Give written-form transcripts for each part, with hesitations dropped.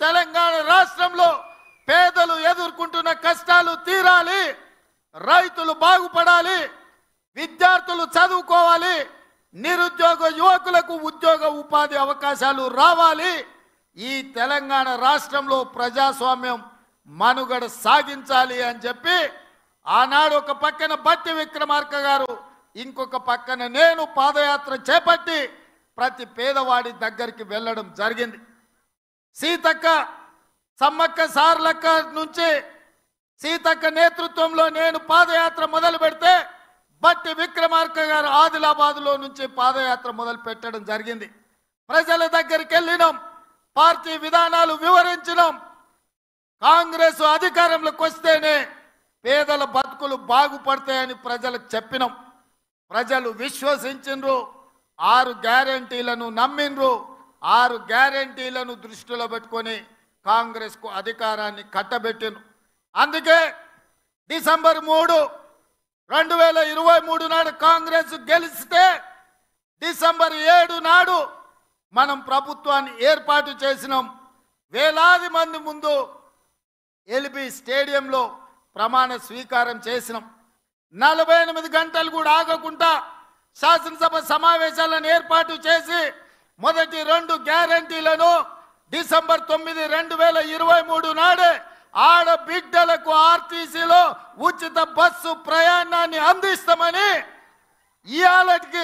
తెలంగాణ రాష్ట్రంలో పేదలు ఎదుర్కొంటున్న కష్టాలు తీరాలి, రైతులు బాగుపడాలి, విద్యార్థులు చదువుకోవాలి, నిరుద్యోగ యువకులకు ఉద్యోగ ఉపాధి అవకాశాలు రావాలి. ఈ తెలంగాణ రాష్ట్రంలో ప్రజాస్వామ్యం మనుగడ సాగించాలి అని చెప్పి ఆనాడు ఒక పక్కన బట్టి విక్రమార్క గారు, ఇంకొక పక్కన నేను పాదయాత్ర చేపట్టి ప్రతి పేదవాడి దగ్గరికి వెళ్ళడం జరిగింది. సీతక్క సమ్మక్క సార్లక్క నుంచి సీతక్క నేతృత్వంలో నేను పాదయాత్ర మొదలు పెడితే బట్టి విక్రమార్క గారు ఆదిలాబాద్లో నుంచి పాదయాత్ర మొదలు పెట్టడం జరిగింది. ప్రజల దగ్గరికి వెళ్ళినాం, పార్టీ విధానాలు వివరించినాం. కాంగ్రెస్ అధికారంలోకి వస్తేనే పేదల బతుకులు బాగుపడతాయని ప్రజలకు చెప్పినాం. ప్రజలు విశ్వసించిండ్రు, 6 గ్యారెంటీలను నమ్మిండ్రు. 6 గ్యారెంటీలను దృష్టిలో పెట్టుకొని కాంగ్రెస్కు అధికారాన్ని కట్టబెట్టిండ్రు. అందుకే డిసెంబర్ 3, 2023 నాడు కాంగ్రెస్ గెలిస్తే డిసెంబర్ 7 నాడు మనం ప్రభుత్వాన్ని ఏర్పాటు చేసినాం. వేలాది మంది ముందు ఎల్బీ స్టేడియంలో ప్రమాణ స్వీకారం చేసినాం. 48 గంటలు కూడా ఆగకుండా శాసనసభ సమావేశాలను ఏర్పాటు చేసి మొదటి 2 గ్యారెంటీలను డిసెంబర్ 9, 2023 నాడే ఆడబిడ్డలకు ఆర్టీసీలో ఉచిత బస్సు ప్రయాణాన్ని అందిస్తామని ఇయాలటికి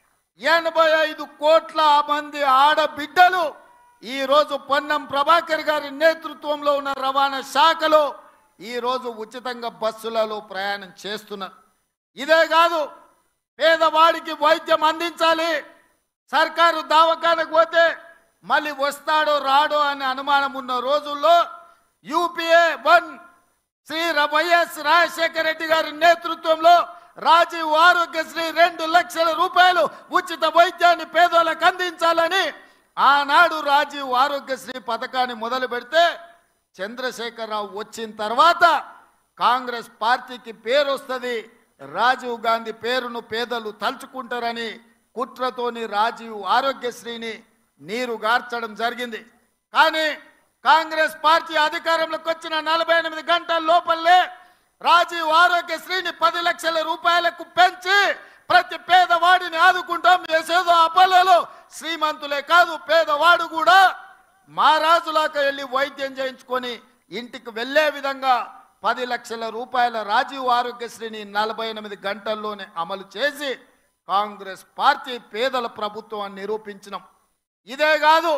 85 కోట్ల మంది ఆడబిడ్డలు ఈరోజు పొన్నం ప్రభాకర్ గారి నేతృత్వంలో ఉన్న రవాణా శాఖలో ఈరోజు ఉచితంగా బస్సులలో ప్రయాణం చేస్తున్నారు. ఇదే కాదు, పేదవాడికి వైద్యం అందించాలి. సర్కారు దవాఖానకు పోతే మళ్ళీ వస్తాడో రాడో అనే అనుమానం ఉన్న రోజుల్లో యూపీఏ 1 శ్రీ వైఎస్ రాజశేఖర రెడ్డి గారి నేతృత్వంలో రాజీవ్ ఆరోగ్యశ్రీ 2 లక్షల రూపాయలు ఉచిత వైద్యాన్ని పేదలకు అందించాలని ఆనాడు రాజీవ్ ఆరోగ్యశ్రీ పథకాన్ని మొదలు పెడితే చంద్రశేఖరరావు వచ్చిన తర్వాత కాంగ్రెస్ పార్టీకి పేరు వస్తుంది, రాజీవ్ గాంధీ పేరును పేదలు తలుచుకుంటారని కుట్రతోని రాజీవ్ ఆరోగ్యశ్రీని నీరు గార్చడం జరిగింది. కానీ కాంగ్రెస్ పార్టీ అధికారంలోకి వచ్చిన 48 గంటల లోపలే రాజీవ్ ఆరోగ్యశ్రీని 10 లక్షల రూపాయలకు పెంచి ప్రతి పేదవాడిని ఆదుకుంటాం. ఏదో అపోలో శ్రీమంతులే కాదు, పేదవాడు కూడా మహారాజులాగా వెళ్ళి వైద్యం చేయించుకొని ఇంటికి వెళ్ళే విధంగా 10 లక్షల రూపాయల రాజీవ్ ఆరోగ్యశ్రీని 48 గంటల్లోనే అమలు చేసి కాంగ్రెస్ పార్టీ పేదల ప్రభుత్వం అని నిరూపించినాం. ఇదే కాదు,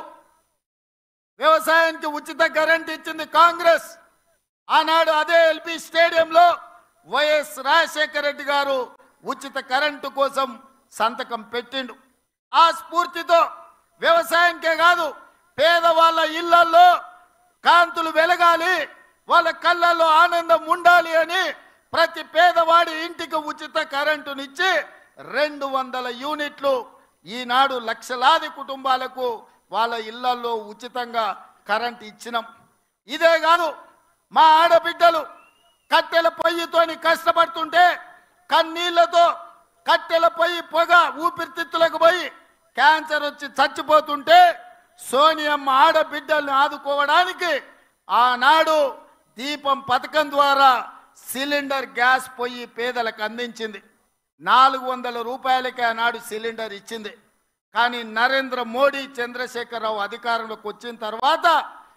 వ్యవసాయానికి ఉచిత కరెంట్ ఇచ్చింది కాంగ్రెస్. ఆనాడు అదే ఎల్బీ స్టేడియంలో వైఎస్ రాజశేఖర రెడ్డి గారు ఉచిత కరెంటు కోసం సంతకం పెట్టిండు. ఆ స్ఫూర్తితో వ్యవసాయానికే కాదు, పేదవాళ్ళ ఇళ్లలో కాంతులు వెలగాలి, వాళ్ళ కళ్ళల్లో ఆనందం ఉండాలి అని ప్రతి పేదవాడి ఇంటికి ఉచిత కరెంటునిచ్చి 200 యూనిట్లు ఈనాడు లక్షలాది కుటుంబాలకు వాళ్ళ ఇళ్లలో ఉచితంగా కరెంట్ ఇచ్చినాం. ఇదే కాదు, మా ఆడబిడ్డలు కట్టెల పొయ్యితోని కష్టపడుతుంటే కన్నీళ్లతో కట్టెల పొయ్యి పొగ ఊపిరితిత్తులకు పోయి క్యాన్సర్ వచ్చి చచ్చిపోతుంటే సోనియమ్మ ఆడబిడ్డల్ని ఆదుకోవడానికి ఆనాడు దీపం పథకం ద్వారా సిలిండర్ గ్యాస్ పొయ్యి పేదలకు అందించింది. 400 రూపాయలకే ఆనాడు సిలిండర్ ఇచ్చింది. కానీ నరేంద్ర మోడీ చంద్రశేఖరరావు అధికారంలోకి వచ్చిన తర్వాత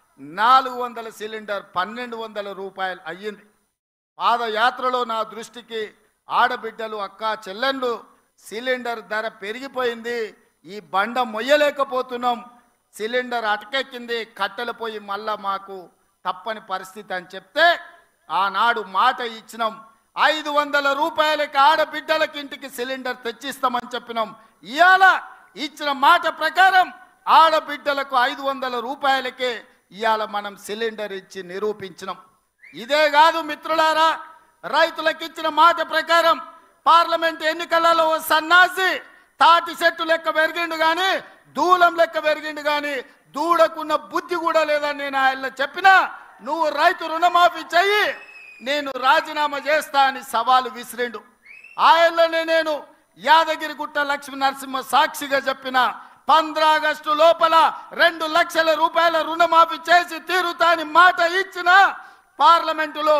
400 సిలిండర్ 1200 రూపాయలు అయ్యింది. పాదయాత్రలో నా దృష్టికి ఆడబిడ్డలు అక్క చెల్లెళ్ళు సిలిండర్ ధర పెరిగిపోయింది, ఈ బండ మొయ్యలేకపోతున్నాం, సిలిండర్ అటకెక్కింది, కట్టెలు పోయి మళ్ళా మాకు తప్పని పరిస్థితి అని చెప్తే ఆనాడు మాట ఇచ్చినాం. 500 రూపాయలకి ఆడబిడ్డలకి ఇంటికి సిలిండర్ తెచ్చిస్తామని చెప్పినాం. ఇవాళ ఇచ్చిన మాట ప్రకారం ఆడబిడ్డలకు 500 రూపాయలకే ఇవాళ మనం సిలిండర్ ఇచ్చి నిరూపించినాం. ఇదే కాదు మిత్రులారా, రైతులకు ఇచ్చిన మాట ప్రకారం పార్లమెంట్ ఎన్నికలలో సన్నాసి తాటి చెట్టు లెక్క పెరిగిండు కానీ దూలం లెక్క పెరిగిండు కానీ దూడకున్న బుద్ధి కూడా లేదని నేను ఆయన చెప్పినా నువ్వు రైతు రుణమాఫీ చెయ్యి, నేను రాజీనామా చేస్తా అని సవాలు విసిరిండు. ఆయనలోనే నేను యాదగిరిగుట్ట లక్ష్మీ నరసింహ సాక్షిగా చెప్పిన 15 ఆగస్టు లోపల 2 లక్షల రూపాయల రుణమాఫీ చేసి తీరుతాని మాట ఇచ్చిన పార్లమెంటులో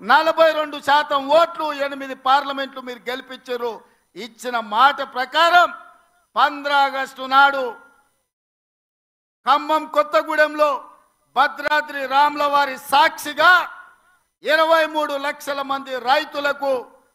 42% ఓట్లు 8 పార్లమెంట్లు మీరు గెలిపించారు. ఇచ్చిన మాట ప్రకారం 15 ఆగస్టు నాడు ఖమ్మం కొత్తగూడెంలో భద్రాద్రి రాముల వారి సాక్షిగా 23 లక్షల మంది రైతులకు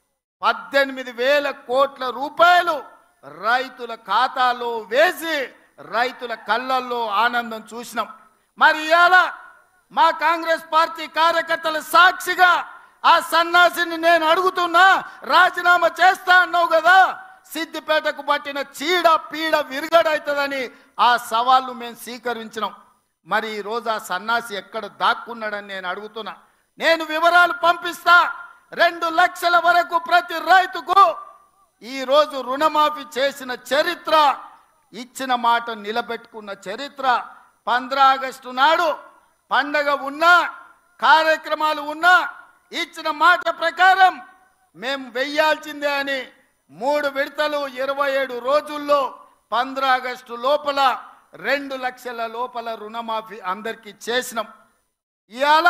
18,000 కోట్ల రూపాయలు రైతుల ఖాతాలో వేసి రైతుల కళ్ళల్లో ఆనందం చూసినాం. మరి ఇవాళ మా కాంగ్రెస్ పార్టీ కార్యకర్తల సాక్షిగా ఆ సన్నాసిని నేను అడుగుతున్నా, రాజీనామా చేస్తా అన్నావు కదా, సిద్దిపేటకు పట్టిన చీడ పీడ విరుగడవుతుందని ఆ సవాళ్ళు మేము స్వీకరించినాం. మరి ఈరోజు ఆ సన్నాసి ఎక్కడ దాక్కున్నాడని నేను అడుగుతున్నా. నేను వివరాలు పంపిస్తా. 2 లక్షల వరకు ప్రతి రైతుకు ఈరోజు రుణమాఫీ చేసిన చరిత్ర, ఇచ్చిన మాట నిలబెట్టుకున్న చరిత్ర. 15 ఆగస్టు నాడు పండగ ఉన్నా కార్యక్రమాలు ఉన్నా ఇచ్చిన మాట ప్రకారం మేము వెయ్యాల్సిందే అని 3 విడతలు 27 రోజుల్లో 15 ఆగస్టు లోపల 2 లక్షల లోపల రుణమాఫీ అందరికీ చేసినాం. ఇవాళ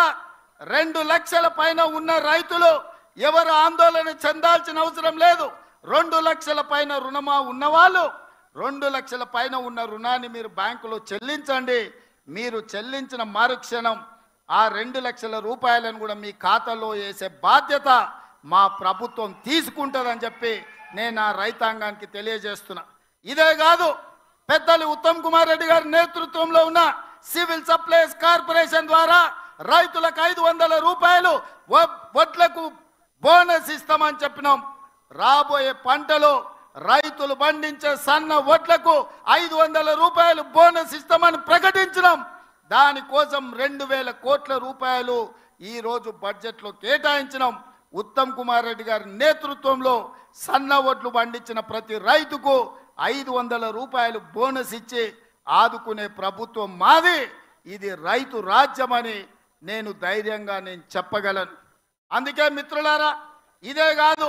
2 లక్షల పైన ఉన్న రైతులు ఎవరు ఆందోళన చెందాల్సిన అవసరం లేదు. 2 లక్షల పైన రుణమా ఉన్నవాళ్ళు 2 లక్షల పైన ఉన్న రుణాన్ని మీరు బ్యాంకులో చెల్లించండి. మీరు చెల్లించిన మరుక్షణం ఆ 2 లక్షల రూపాయలను కూడా మీ ఖాతాలో వేసే బాధ్యత మా ప్రభుత్వం తీసుకుంటుందని చెప్పి నేను ఆ రైతాంగానికి తెలియజేస్తున్నా. ఇదే కాదు, పెద్దలు ఉత్తమ్ కుమార్ రెడ్డి గారి నేతృత్వంలో ఉన్న సివిల్ సప్లైస్ కార్పొరేషన్ ద్వారా రైతులకు 500 రూపాయలు వడ్లకు బోనస్ ఇస్తామని చెప్పినాం. రాబోయే పంటలో రైతులు పండించే సన్న వడ్లకు 500 రూపాయలు బోనస్ ఇస్తామని ప్రకటించినాం. దానికోసం 2,000 కోట్ల రూపాయలు ఈరోజు బడ్జెట్లో కేటాయించినాం. ఉత్తమ్ కుమార్ రెడ్డి గారి నేతృత్వంలో సన్న వడ్లు పండించిన ప్రతి రైతుకు 500 రూపాయలు బోనస్ ఇచ్చి ఆదుకునే ప్రభుత్వం మాది. ఇది రైతు రాజ్యమని నేను ధైర్యంగా చెప్పగలను. అందుకే మిత్రులారా, ఇదే కాదు,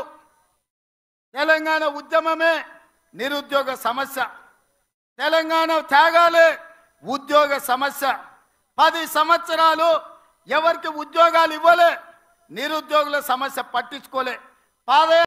తెలంగాణ ఉద్యమమే నిరుద్యోగ సమస్య, తెలంగాణ త్యాగాలే ఉద్యోగ సమస్య. 10 సంవత్సరాలు ఎవరికి ఉద్యోగాలు ఇవ్వలే, నిరుద్యోగుల సమస్య పట్టించుకోలే.